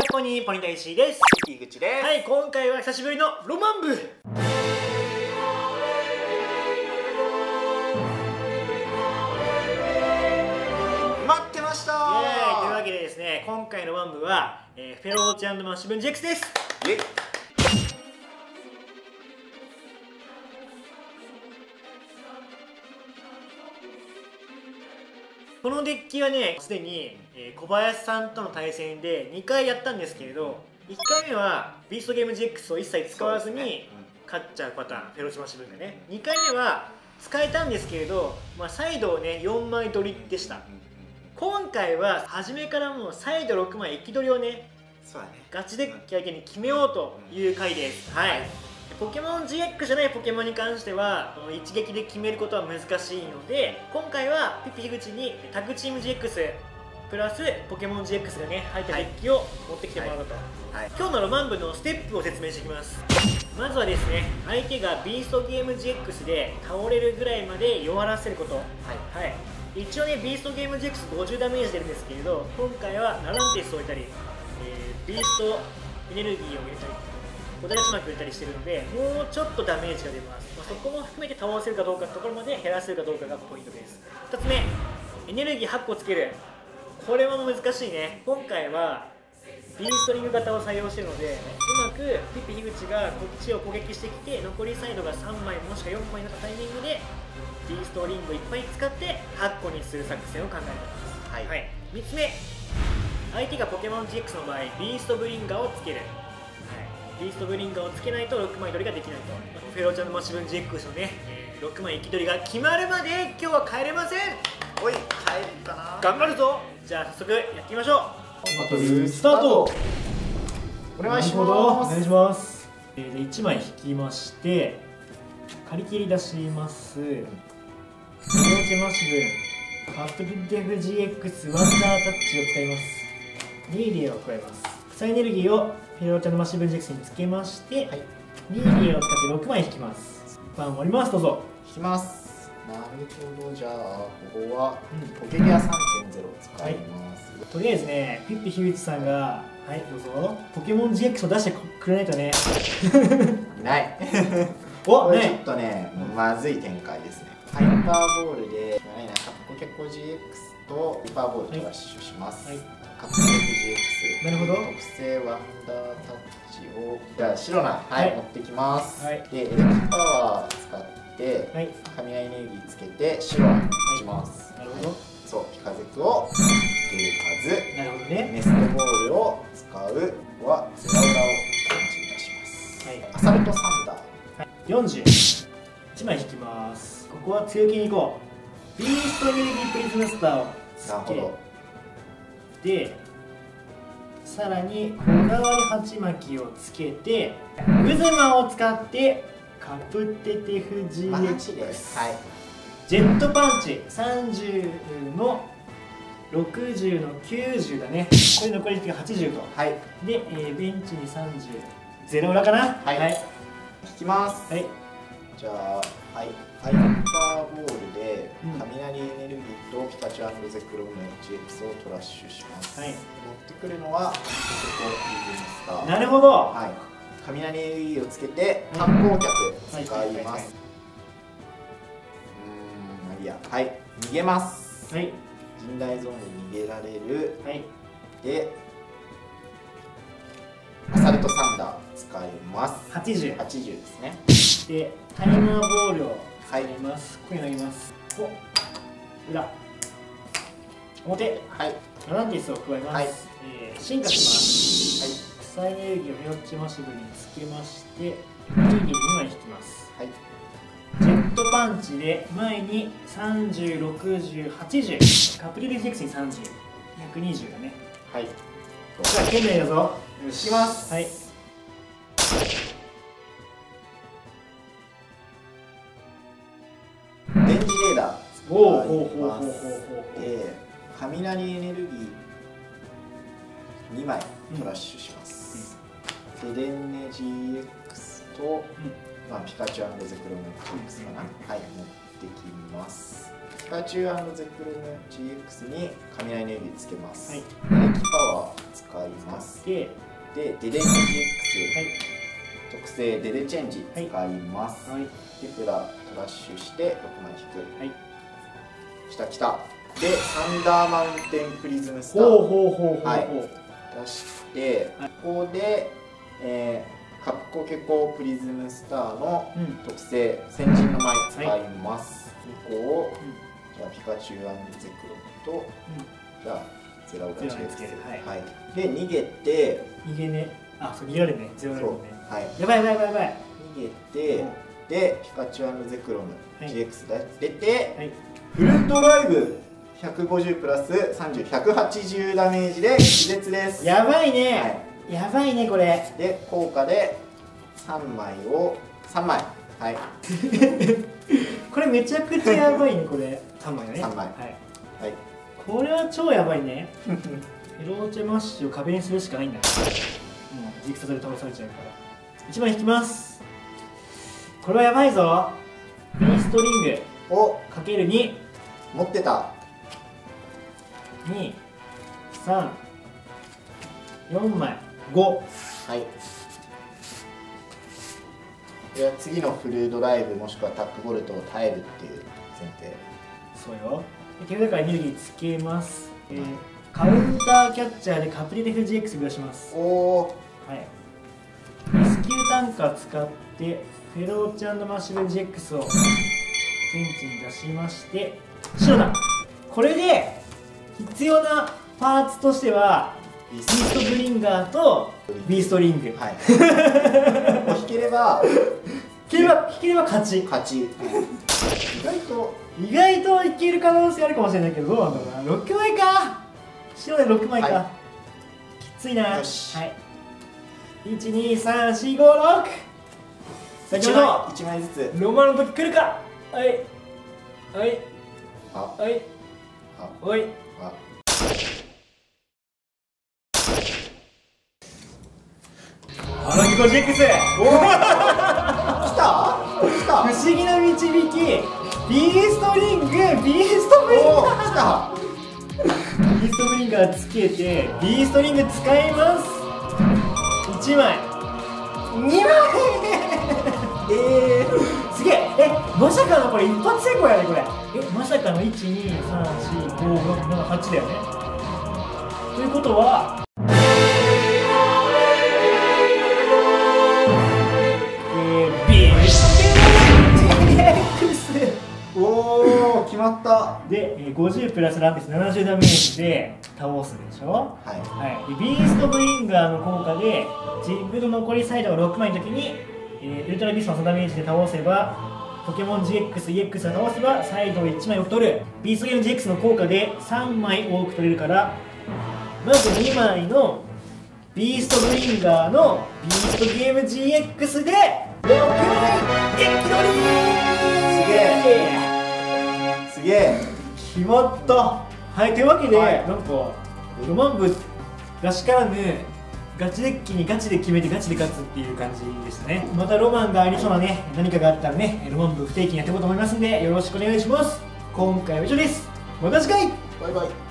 こんにちは、ポニタ石井です。 井口です。 はい、今回は久しぶりのロマン部。待ってましたイエーイというわけでですね、今回のロマン部は、フェローチ&マッシブン GX です。 イエイ。 このデッキはね、すでに、小林さんとの対戦で2回やったんですけれど、1回目はビーストゲーム GX を一切使わずに勝っちゃうパターン、フェローチマッシブンがね。2回目は使えたんですけれど、サイドをね、4枚取りでした。今回は初めからもうサイド6枚生き取りをね、 そうだね。 ガチデッキ相手に決めようという回です。はい。ポケモン GX じゃないポケモンに関しては一撃で決めることは難しいので、今回はピッピ樋口にタッグチーム GX プラスポケモン GX がね入ったデッキを持ってきてもらおうと、はい、今日のロマン部のステップを説明していきます。まずはですね、相手がビーストゲーム GX で倒れるぐらいまで弱らせること。はい、一応ね、ビーストゲーム GX50 ダメージ出るんですけれど、今回はナランティスを置いたり、ビーストエネルギーを入れたり、小田ちまきを入れたりしてるので、もうちょっとダメージが出ます。そこも含めて倒せるかどうかのところまで減らせるかどうかがポイントです。2つ目、エネルギー8個つける。これも難しいね。今回はビーストリング型を採用しているので、うまくピッピ樋口がこっちを攻撃してきて、残りサイドが3枚もしくは4枚になったタイミングでビーストリングをいっぱい使って8個にする作戦を考えています。はい、3つ目、相手がポケモン GX の場合ビーストブリンガーをつける。ビーストブリンガーをつけないと6枚取りができないと。フェローちゃんのマッシブン GX のね、6枚生き取りが決まるまで今日は帰れません。 おい、帰るかな。 頑張るぞ。じゃあ早速やっていきましょう。 バトルスタート。お願いします。 お願いします。で1枚引きまして借り切り出します。フェローチャンマッシブンカプリテフ GX ワンダータッチを使います。リーリエを加えます。草エネルギーをフェローちゃんのマッシブン GX につけまして、はい、リーリエを使って6枚引きます。バンを折ります。どうぞ。 引きます。なるほど。じゃあここはポケギア 3.0 使います、 はい、とりあえずね、ピッピ樋口さんがはいどうぞポケモン GX を出してくれないとね。 ないおこれちょっとね、まずい展開ですね。ハイパーボールでポケコ GX とハイパーボールとラッシュします。はい、カプセル GX、 なるほど。特製ワンダータッチをじゃあ白な、はい、持ってきます。はい、でエレキパワー使って、はい、雷エネルギーつけて白に打ちます。なるほど。そう、ピカゼクを引けるはず。なるほどね。ネストボールを使うはゼラウラを感じ出します。はい、アサルトサンダー、はい、 41枚引きます。ここは強気にいこう。ビーストエネルギープリズムスターをつけで、さらにこだわり鉢巻きをつけてウズマを使ってカプテテフ GX です。はい、ジェットパンチ30の60の90だね。これ残り時が80と。はい、で、ベンチに30ゼロ裏かな。はい、はい、 引きます。はい、じゃあはい、ハイパーボールで雷エネルギーとピカチュウ&ゼクロム GX をトラッシュします。はい、持ってくるのはポケコリズムスター。なるほど。はい、雷エネルギーをつけて観光客使います。いや、はい、逃げます。はい、陣内ゾーンに逃げられる。はい、でアサルトサンダー使います。80ですね。 でタイマーボールを使います。ここに投げます。お、裏、表、はい、ナランティスを加えます。はい、進化します。はい、草エネルギーをフェロッチマシブにつけまして、リーギー2枚引きます。はい、ジェットパンチで前に30、60、80、カプリル GX に30、120だね。はい、じゃあ、剣内だぞ。 引きます。はい、電磁レーダー使います。で雷エネルギー2枚トラッシュします。でデンネ GX と、ピカチュウ&ゼクロム GX かな。はい、持ってきます。ピカチュウ&ゼクロム GX に雷エネルギーつけます。はい、エレキパワー使います。 で、 デデン GX、特性デデチェンジ使います。で、札トラッシュして6枚引く。きた。で、サンダーマウンテンプリズムスター出して、ここで、カプコケコプリズムスターの特性、先人の舞使います。2個を、じゃあピカチュウ&ゼクロと、じゃあゼラオガチェつける。で、逃げて、 あ、そう逃げられるね。ゼロライブね。やばい。 逃げて、で、ピカチュウ&ゼクロム GX 出て、フルドライブ150プラス30、180ダメージで気絶です。 やばいね。やばいねこれ。 で、効果で3枚を3枚。 これめちゃくちゃやばいねこれ。3枚ね。 3枚。 これは超やばいね。フェローチェマッシュを壁にするしかないんだ。もうジグサで倒されちゃうから。1枚引きます。これはやばいぞ。ビーストリングをかける2。 持ってた。 2、3、4枚、5。 では次のフルドライブもしくはタックボルトを耐えるっていう前提。 そうよ。手札からエネルギーつけます。カウンターキャッチャーでカプリテフ GX を出します。レスキュータンカー使ってフェローチ&マッシュル GX を現地に出しまして白だ。これで必要なパーツとしてはビーストブリンガーとビーストリング。引ければ勝ち。意外といける可能性あるかもしれないけど、どうなんだろうな。6枚か。白で6枚か。きついな。1、2、3、4、5、6。先ほど 1枚ずつロマンの時来るか。荒木5 GX。 来た不思議な導き。ビーストリング、ビーストブリンガー。ビーストブリンガーつけて、ビーストリング使います。1枚、2枚。すげえ。まさかのこれ一発成功やねこれ。まさかの1、2、3、4、5、6、7、8だよね。ということはビースト決まった。 で、50プラスランペス70ダメージで倒すでしょ。ビーストブリンガーの効果で自分の残りサイドが6枚の時に、ウルトラビーストの3ダメージで倒せばポケモン GX、EX で倒せばサイドを1枚多く取る。ビーストゲーム GX の効果で3枚多く取れるから、まず2枚のビーストブリンガーのビーストゲーム GX で6枚デッキ取り。 すげえ。 決まった。というわけで、なんかロマン部らしからぬガチデッキにガチで決めてガチで勝つっていう感じでしたね。またロマンがありそうなね、何かがあったらね、ロマン部不定期にやっていこうと思いますんでよろしくお願いします。今回は以上です。また次回。 バイバイ。